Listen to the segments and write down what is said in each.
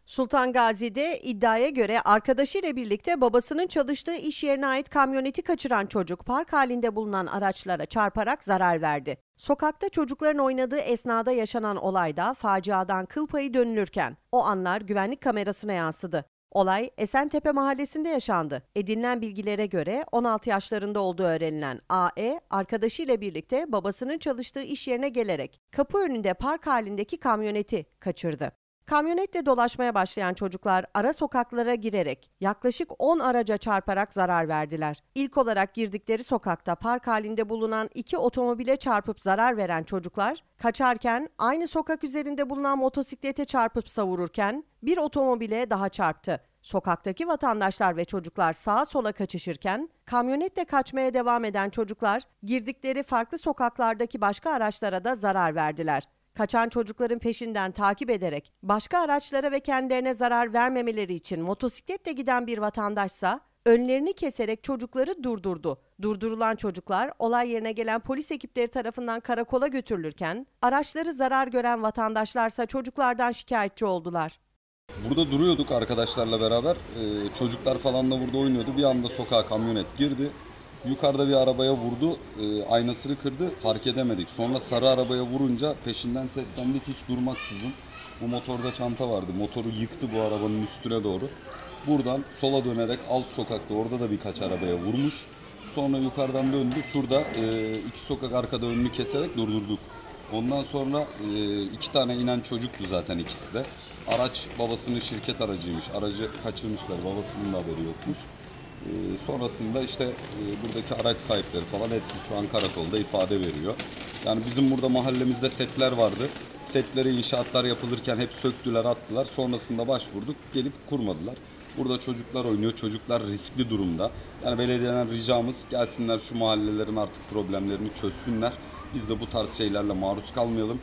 Sultan Gazi'de iddiaya göre arkadaşıyla birlikte babasının çalıştığı iş yerine ait kamyoneti kaçıran çocuk park halinde bulunan araçlara çarparak zarar verdi. Sokakta çocukların oynadığı esnada yaşanan olayda faciadan kıl payı dönülürken o anlar güvenlik kamerasına yansıdı. Olay Esentepe mahallesinde yaşandı. Edinilen bilgilere göre 16 yaşlarında olduğu öğrenilen A.E. arkadaşıyla birlikte babasının çalıştığı iş yerine gelerek kapı önünde park halindeki kamyoneti kaçırdı. Kamyonetle dolaşmaya başlayan çocuklar ara sokaklara girerek yaklaşık 10 araca çarparak zarar verdiler. İlk olarak girdikleri sokakta park halinde bulunan 2 otomobile çarpıp zarar veren çocuklar, kaçarken aynı sokak üzerinde bulunan motosiklete çarpıp savururken bir otomobile daha çarptı. Sokaktaki vatandaşlar ve çocuklar sağa sola kaçışırken kamyonetle kaçmaya devam eden çocuklar girdikleri farklı sokaklardaki başka araçlara da zarar verdiler. Kaçan çocukların peşinden takip ederek başka araçlara ve kendilerine zarar vermemeleri için motosikletle giden bir vatandaşsa önlerini keserek çocukları durdurdu. Durdurulan çocuklar olay yerine gelen polis ekipleri tarafından karakola götürülürken araçları zarar gören vatandaşlarsa çocuklardan şikayetçi oldular. Burada duruyorduk arkadaşlarla beraber. Çocuklar falan da burada oynuyordu. Bir anda sokağa kamyonet girdi. Yukarıda bir arabaya vurdu. Aynasını kırdı. Fark edemedik. Sonra sarı arabaya vurunca peşinden seslendik hiç durmaksızın. Bu motorda çanta vardı. Motoru yıktı bu arabanın üstüne doğru. Buradan sola dönerek alt sokakta orada da birkaç arabaya vurmuş. Sonra yukarıdan döndü. Şurada 2 sokak arkada önünü keserek durdurduk. Ondan sonra 2 tane inen çocuktu zaten ikisi de. Araç babasının şirket aracıymış. Aracı kaçırmışlar. Babasının da haberi yokmuş. Sonrasında işte buradaki araç sahipleri falan hepsi şu an karakolda ifade veriyor. Yani bizim burada mahallemizde setler vardı. Setlere inşaatlar yapılırken hep söktüler, attılar. Sonrasında başvurduk, gelip kurmadılar. Burada çocuklar oynuyor, çocuklar riskli durumda. Yani belediyeden ricamız gelsinler şu mahallelerin artık problemlerini çözsünler. Biz de bu tarz şeylerle maruz kalmayalım.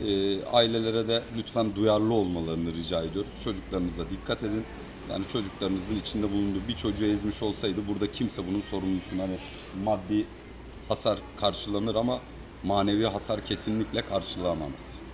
Ailelere de lütfen duyarlı olmalarını rica ediyoruz. Çocuklarınıza dikkat edin. Yani çocuklarınızın içinde bulunduğu bir çocuğu ezmiş olsaydı burada kimse bunun sorumlusunu hani maddi hasar karşılanır ama manevi hasar kesinlikle karşılanamaz.